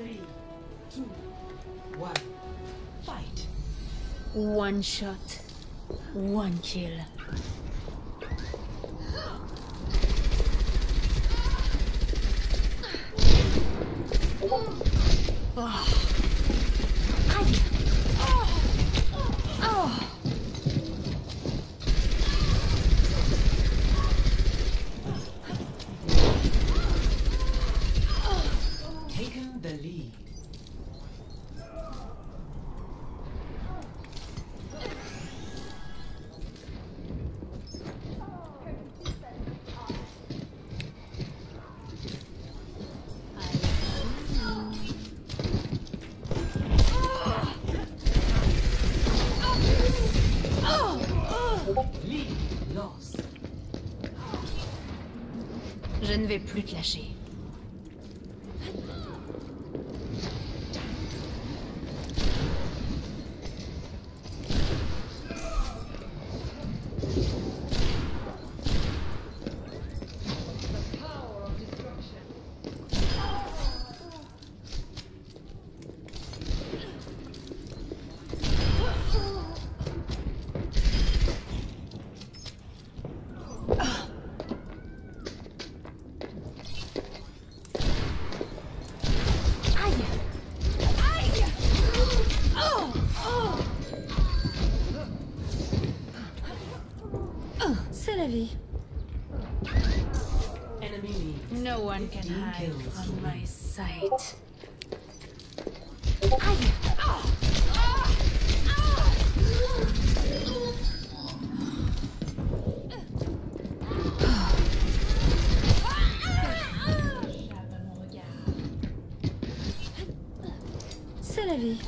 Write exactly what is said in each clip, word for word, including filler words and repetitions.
Three, two, one, fight. One shot, one kill. Oh. Oh. Taken the lead. Lead lost. Je ne vais plus te lâcher. C'est la vie. Enemy leads. No one can fifteen hide kills. from my sight. C'est la vie.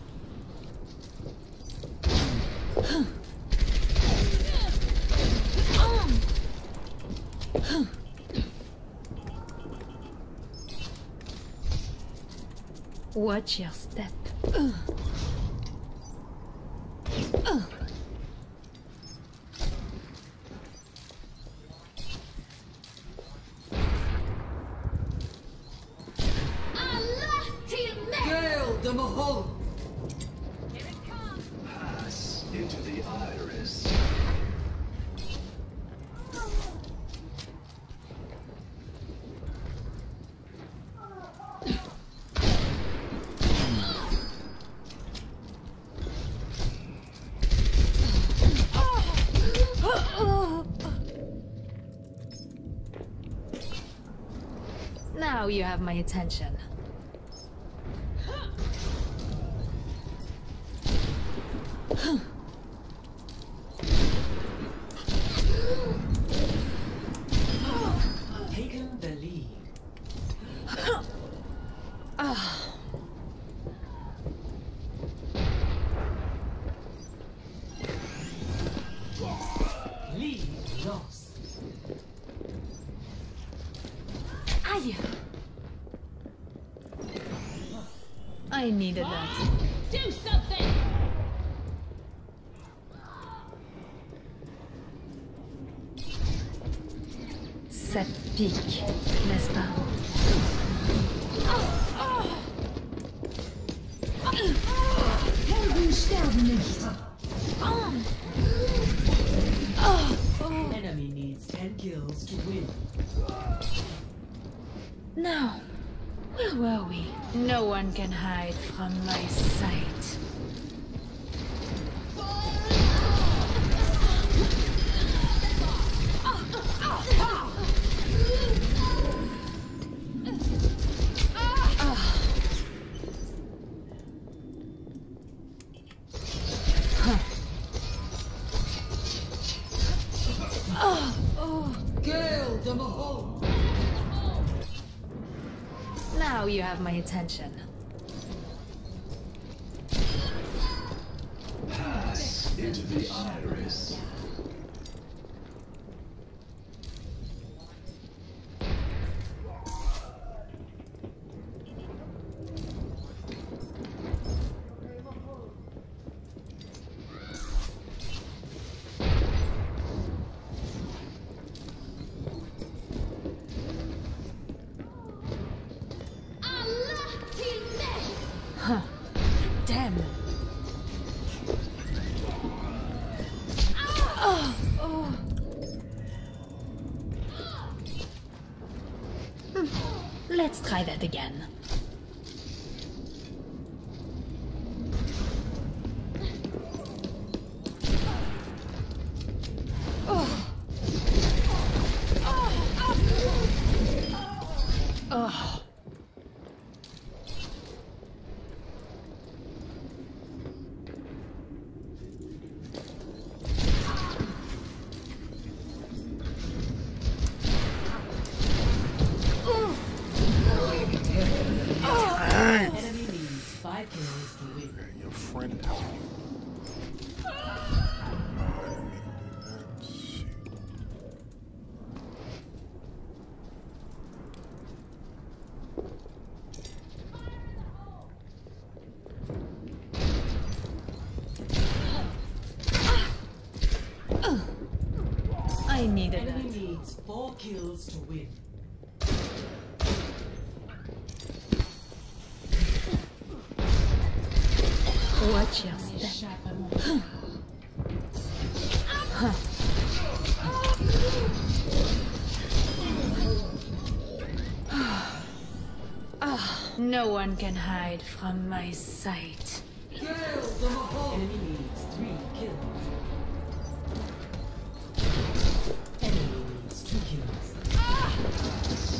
Watch your step. Uh. Uh. Girl, de Mahal. Pass into the iris. Now you have my attention. Taken the lead. Lead lost. Aye. I needed that. Do something! Ça pique, n'est-ce pas? Helden sterben nicht! Enemy needs ten kills to win. Now, where were we? No one can hide from my sight. Girl, de Mahal. Now you have my attention. Pass into the iris. Alla till Let's try that again. Oh. Oh. Enemy needs five kills to win. Your friend. I needed Enemy that. needs four kills to win. Watch your step. Ah, no one can hide from my sight. Enemy needs three kills. Enemy needs two kills.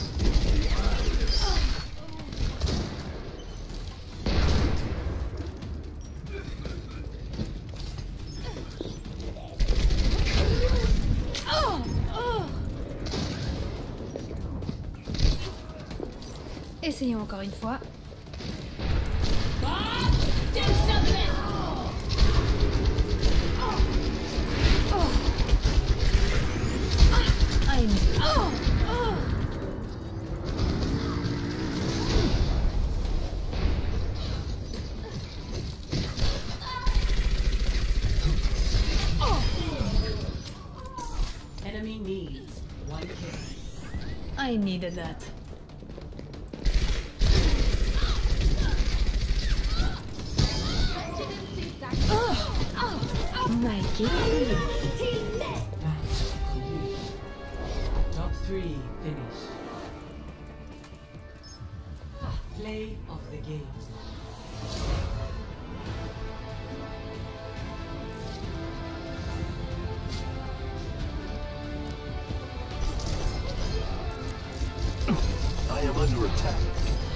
Essayons encore une fois. Do something! I'm. Oh, oh. Enemy needs one kill. I needed that. Mikey. Top three finish. Play of the game. I am under attack.